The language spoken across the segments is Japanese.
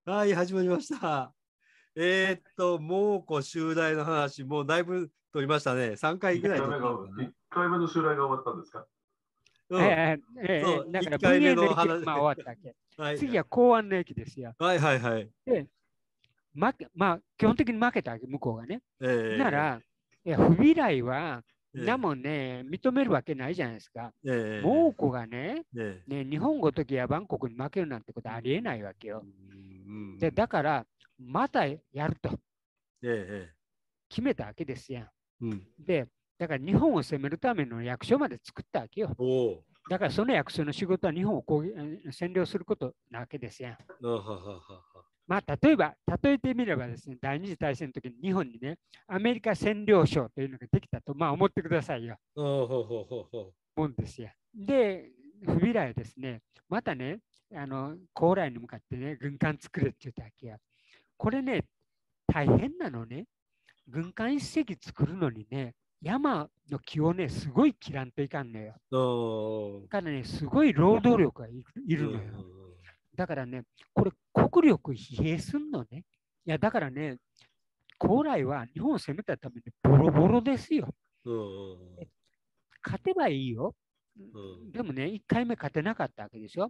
はい、始まりました。蒙古襲来の話、もうだいぶ取りましたね。3回ぐらい取ったのかな。 1回目の襲来が終わったんですか？ うん。そう、1 だから文回目英の駅はの話。 まあ終わったわけ。 はい。 次は公安の駅ですよ。 はいはいはい。 で、まあ、基本的に負けたわけ、向こうがね。なえら、不備来は、 ー、 なえもんね、認めるわけないじゃないですか。 ー、え蒙古がね、 ー、え日本ごときやバンコクに負けるなんてことありえないわけー、うよ。で、 ん、 だから、またやるとえ決めたわけですやん。 うん。 で、だから日本を攻めるための役所まで作ったわけよ。 おお。 だからその役所の仕事は日本を占領することなわけですやん。 あはははは。 まあ、例えてみればですね、第二次大戦の時に日本にね、アメリカ占領省というのができたと、まあ思ってくださいよ。 ほほほほほ。 もんですよ。で、不備来ですね、またね、高麗に向かってね、軍艦作れって言ったわけや。これね、大変なのね。軍艦一隻作るのにね、山の木をね、すごい切らんといかんのよ。 おー。 だからね、すごい労働力がいうんうるのよ。 んだからね、これ国力疲弊すんのね。いや、だからね、高麗は日本を攻めたためにボロボロですよ。 うん勝てばいいよ。 うん。 でもね、1回目勝てなかったわけでしょ。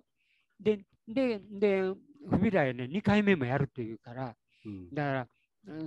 不備来ね、2回目もやるというから、 うん。 だから、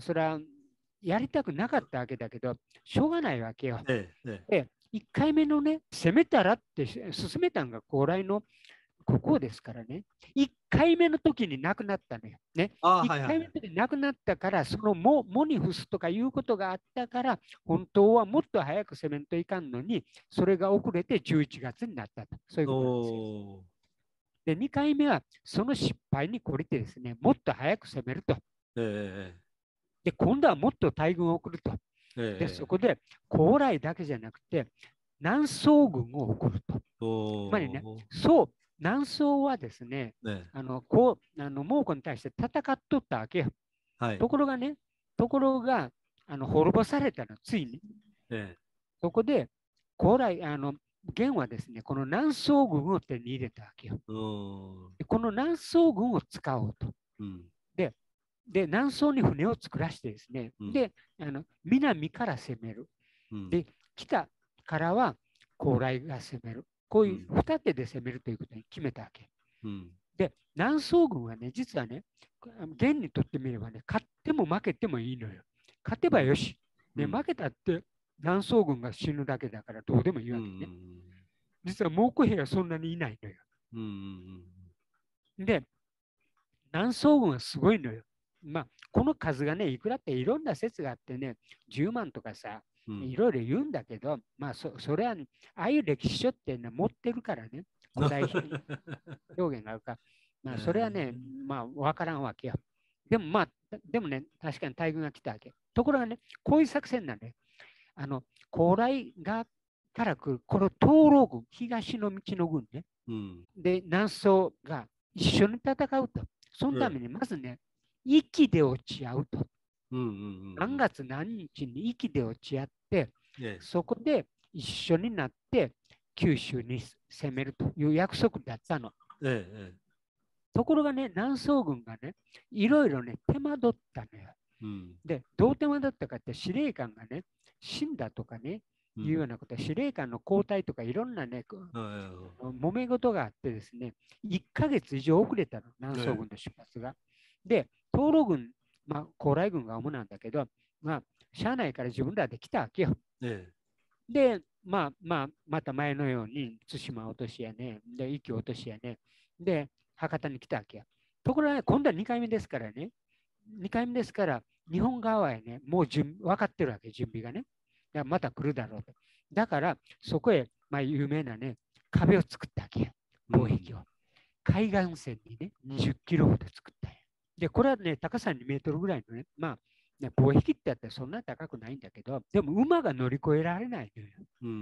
それはやりたくなかったわけだけど、しょうがないわけよ。 え。 で、1回目のね、攻めたらって進めたんが高麗のここですからね。1回目の時に亡くなったのよ。ね。 ああ、 1 はいはいはい。 回目の時に亡くなったから、そのモニフスとかいうことがあったから、本当はもっと早く攻めんといかんのに、それが遅れて11月になったと。そういうことなんですよ。 おー。 で、2回目はその失敗に懲りてですね、もっと早く攻めると。 えで、今度はもっと大軍を送ると。で、そえ。 こで高麗だけじゃなくて、南宋軍を送ると。つまりね、 おー。 南宋はですね、 ね。 蒙古に対して戦っとったわけよ。 はい。 ところがね、滅ぼされたの、ついに。 えそこで、高麗、元はですね、この南宋軍を手に入れたわけよ。 おー。 でこの南宋軍を使おうと。 うん。 で、南宋に船を作らしてですね、 うん。 で、南から攻める。 うん。 で、北からは高麗が攻める。こういううん。 二手で攻めるということに決めたわけ。 うん。 で、南宋軍はね、実はね、元にとってみればね、勝っても負けてもいいのよ。勝てばよし。ね、負けたって南宋軍が死ぬだけだからどうでもいいうん。うわけね。 ん。 実は蒙古兵はそんなにいないのよ。 うん。 で、南宋軍はすごいのよ。まあ、この数がね、いくらっていろんな説があってね、10万とかさ、 うん。 いろいろ言うんだけど、まあそれは、ね、ああいう歴史書って持ってるからね、古代表現があるから、まあ、それはね、まあ、わからんわけよ。でもね、確かに大軍が来たわけ。ところがね、こういう作戦なんで、高麗側から来る、この東路軍、東の道の軍ね、 うん。 で、南宋が一緒に戦うと。そのために、まずね、息で落ち合うと。 うん。うん。 何月何日に息で落ち合って、 えそこで一緒になって九州に攻めるという約束だったの。 え。 ところがね、南宋軍がね、いろいろね、手間取ったのよ。 うん。 で、どう手間取ったかって、司令官がね、死んだとかね、いうようなこと、司令官の交代とかいろんなね、揉め事があってですね、1ヶ月以上遅れたの、南宋軍の出発が。で、東路軍、まあ、高麗軍が主なんだけど、まあ、社内から自分らで来たわけよ。で、また前のように、対馬落としやね、で、壱岐落としやね、で、博多に来たわけや。ところがね、今度は2回目ですからね、2回目ですから、日本側はね、もう分かってるわけ、準備がね。また来るだろうと。だから、そこへ、まあ、有名なね、壁を作ったわけや、防壁を。海岸線にね、20キロほど作ったんや。で、これはね、高さ2メートルぐらいのね、まあ、ね、防壁ってやったらそんなに高くないんだけど、でも馬が乗り越えられないのよ。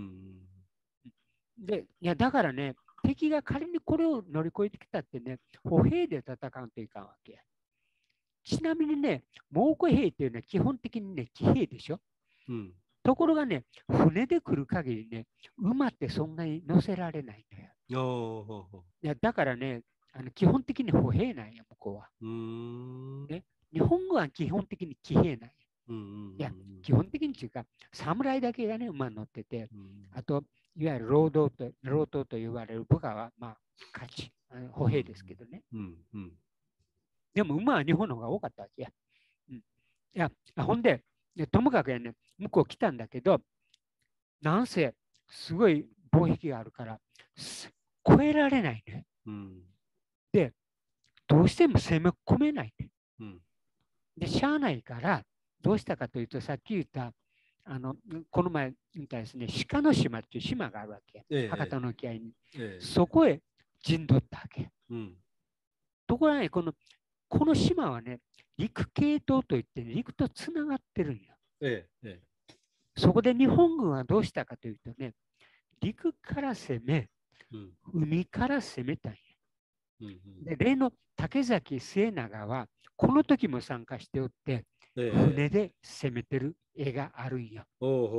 で、いや、だからね、敵が仮にこれを乗り越えてきたってね、歩兵で戦うといかんわけや。ちなみにね、蒙古兵っていうのは基本的にね、騎兵でしょ。ところがね、船で来る限りね、馬ってそんなに乗せられないのよ。いやだからね、 基本的に歩兵なんや、向こうは。ね、日本軍は基本的に騎兵なんや。いや、基本的にというか、侍だけがね、馬に乗ってて、あと、いわゆる労働と言われる部下は、まあ、勝ち、歩兵ですけどね。でも、馬は日本の方が多かったわけや。いや、ほんで、ともかくやね、向こう来たんだけど、なんせ、すごい防壁があるから、越えられないね。で、どうしても攻め込めないね。で、しゃあないから、どうしたかというと、さっき言った、この前言ったですね、鹿の島っていう島があるわけ。博多の沖合に。そこへ陣取ったわけ。ところがね、この島はね、陸系統といって、陸とつながってるんよ。そこで日本軍はどうしたかというとね、陸から攻め、海から攻めたんや。で、例の竹崎末長は、この時も参加しておって、船で攻めてる絵があるんよ。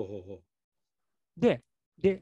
で、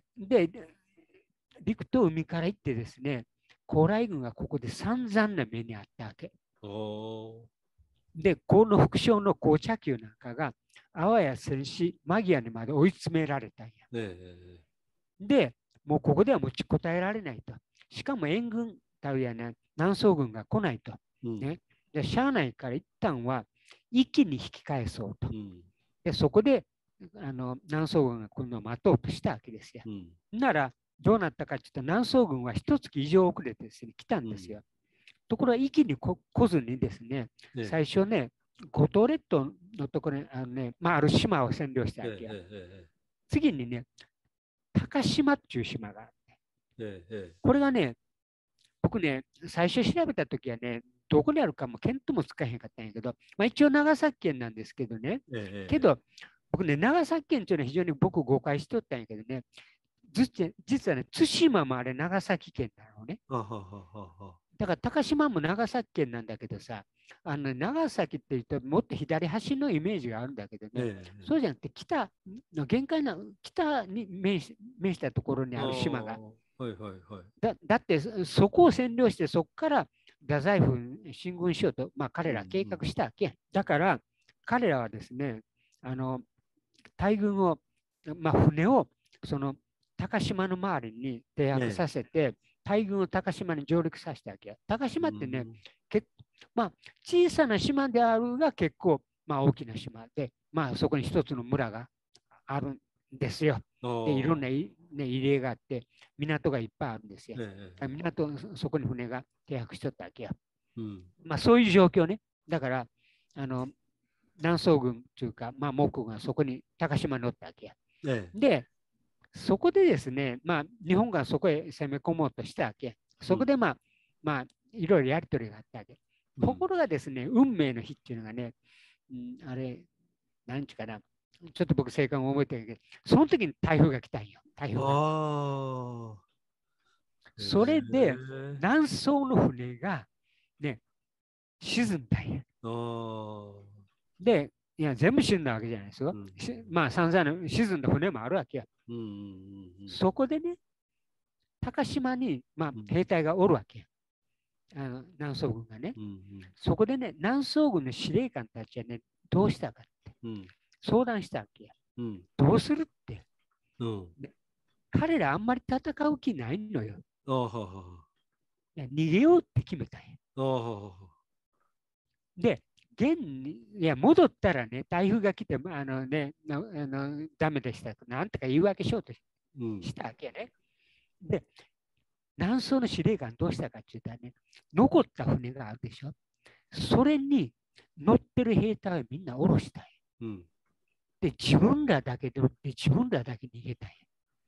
陸と海から行ってですね、高麗軍がここで散々な目にあったわけ。で、この副将の紅茶球なんかが、あわや戦死間際にまで追い詰められたんや。で、もうここでは持ちこたえられないと。しかも援軍たるやね、南宋軍が来ないと。ね、で、しゃあないから一旦は一気に引き返そうと。で、そこで南宋軍が来るのを待とうとしたわけですよ。なら、どうなったかというと、南宋軍は一月以上遅れてですね、来たんですよ。ところが一気に来ずにですね、最初ね、五島列島のところにある島を占領したわけや。次にね、高島っていう島がある。これがね、僕ね、最初調べたときはね、どこにあるかも見当もつかへんかったんやけど、まあ、一応長崎県なんですけどね、けど、僕ね、長崎県というのは非常に僕誤解しとったんやけどね、実はね、対馬もあれ長崎県なのね。だから高島も長崎県なんだけどさ、長崎って言うともっと左端のイメージがあるんだけどね、そうじゃなくて北の限界な北に面したところにある島が。だってそこを占領してそこから太宰府進軍しようと、まあ、彼ら計画したわけ。だから彼らはですね、大軍を、まあ、船をその高島の周りに停泊させて、大軍を高島に上陸させたわけ。高島ってね、まあ、小さな島であるが結構、まあ、大きな島で、まあ、そこに一つの村があるんですよ。で、いろんな、入れがあって、港がいっぱいあるんですよ。港、そこに船が停泊しとったわけよ。まあ、そういう状況ね。だから、南宋軍というか、まあ、蒙古軍がそこに高島に乗ったわけや。で、そこでですね、まあ、日本がそこへ攻め込もうとしたわけ。そこでまあ、いろいろやり取りがあったわけ。ところがですね、運命の日っていうのがね、あれ、なんちゅうかな、ちょっと僕正確に覚えてるけど、その時に台風が来たんよ。台風が。それで、南宋の船がね、沈んだんや。で、いや、全部沈んだわけじゃないですよ。まあ、散々な沈んだ船もあるわけや。そこでね、高島に、まあ、兵隊がおるわけや。南宋軍がね。そこでね、南宋軍の司令官たちはね、どうしたかって、相談したわけや。どうするって。彼らあんまり戦う気ないのよ。逃げようって決めたんや。で、いや戻ったらね、台風が来て、ダメでしたと、なんとか言い訳しようとしたわけね。で、南宋の司令官どうしたかって言ったらね、残った船があるでしょ。それに乗ってる兵隊をみんな降ろしたんや。で、自分らだけで乗って、自分らだけ逃げたんや。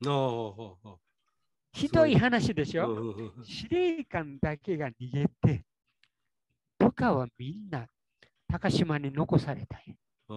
ひどい話でしょ。司令官だけが逃げて、部下はみんな高島に残されたんや。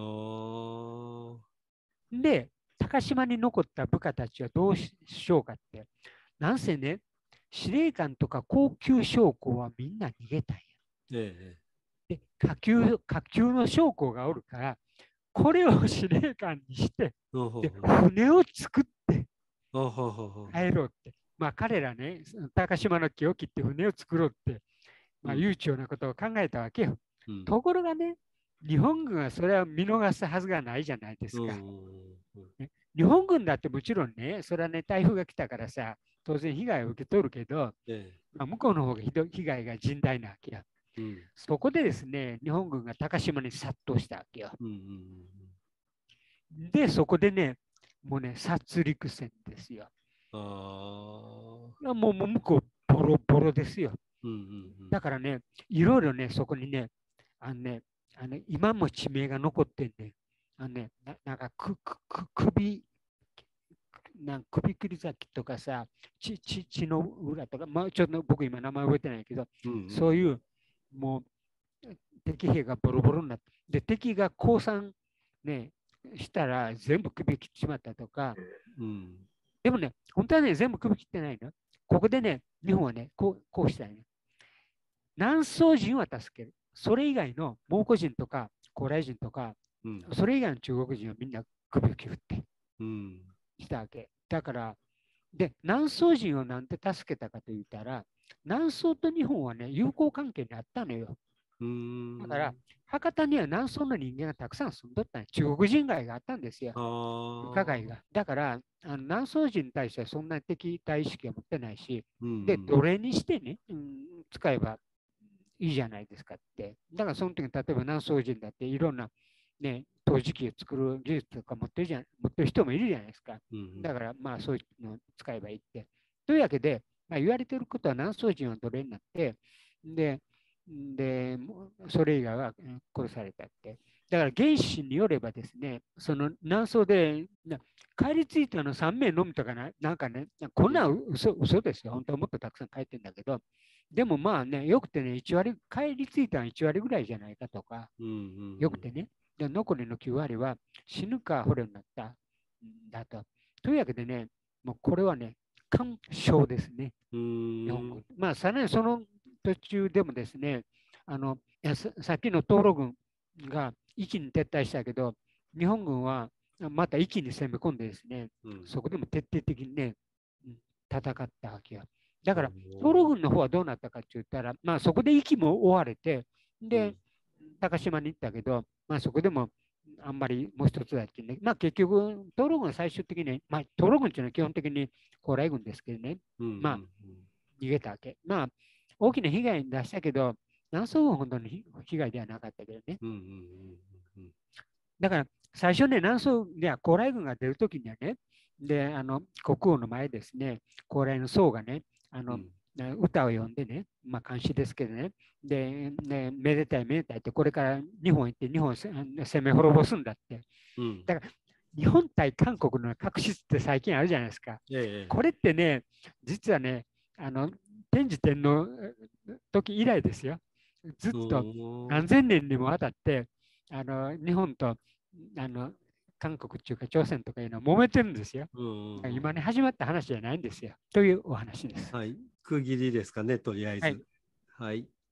で、高島に残った部下たちはどうしようかって、なんせね、司令官とか高級将校はみんな逃げたんや。で、下級の将校がおるから、これを司令官にして、で船を作って帰ろうって。まあ彼らね、高島の木を切って船を作ろうってまあ、悠長なことを考えたわけよ。 うん、 ところがね、日本軍はそれは見逃すはずがないじゃないですか。ね、日本軍だってもちろんね、それはね、台風が来たからさ、当然被害を受け取るけど、まあ、向こうの方が被害が甚大なわけや。そこでですね、日本軍が高島に殺到したわけよ。で、そこでね、もうね、殺戮戦ですよ。もう向こうボロボロですよ。だからね、いろいろね、そこにね、今も地名が残ってんね。なんか首切り崎とかさ、血の裏とか、まあ、ちょっと僕今名前覚えてないけど、そういうもう敵兵がボロボロになって、で敵が降参ね、したら全部首切ってしまったとか、でもね、本当はね、全部首切ってないの。ここでね、日本はね、こうしたいね。南宋人は助ける。それ以外の蒙古人とか高麗人とか、それ以外の中国人はみんな首を切るってしたわけ。だから、で、南宋人をなんて助けたかと言ったら、南宋と日本はね、友好関係にあったのよ。だから、博多には南宋の人間がたくさん住んどったん中国人街があったんですよ。加害が。だから、南宋人に対してはそんな敵対意識は持ってないし、で、奴隷にしてね、使えばいいじゃないですかって。だからその時に例えば南宋人だっていろんな、ね、陶磁器を作る技術とか持ってる人もいるじゃないですか。だからまあそういうのを使えばいいって。というわけで、まあ、言われてることは南宋人は奴隷になって、で、それ以外は殺されたって。だから原始によればですね、その南宋で帰り着いたの3名のみとかなんかね、こんな嘘ですよ。本当はもっとたくさん帰ってるんだけど、でもまあね、よくてね、1割、帰り着いたのは1割ぐらいじゃないかとか、よくてね、で残りの9割は死ぬか捕虜になったんだと。というわけでね、もうこれはね、干渉ですね。日本語。まあ、さらにその途中でもですね、さっきの東路軍が一気に撤退したけど、日本軍はまた一気に攻め込んでですね、そこでも徹底的にね、戦ったわけよ。だから、東路軍の方はどうなったかって言ったら、まあそこで息も追われて、で、高島に行ったけど、まあそこでもあんまりもう一つだってね、まあ結局、東路軍は最終的に、まあ東路軍っていうのは基本的に高麗軍ですけどね、まあ逃げたわけ。まあ大きな被害に出したけど、南宋軍ほどの被害ではなかったけどね。だから最初ね、南宋では高麗軍が出るときにはね、で、国王の前ですね、高麗の宋がね、歌を読んでね、まあ監視ですけどね、で、めでたいめでたいって、これから日本行って日本を攻め滅ぼすんだって。だから日本対韓国の確執って最近あるじゃないですか。これってね、実はね、天智天皇時以来ですよ。ずっと何千年にもわたって日本と韓国っていうか朝鮮とかいうのは揉めてるんですよ。今ね始まった話じゃないんですよ。というお話です。 はい。区切りですかね、とりあえず。はい。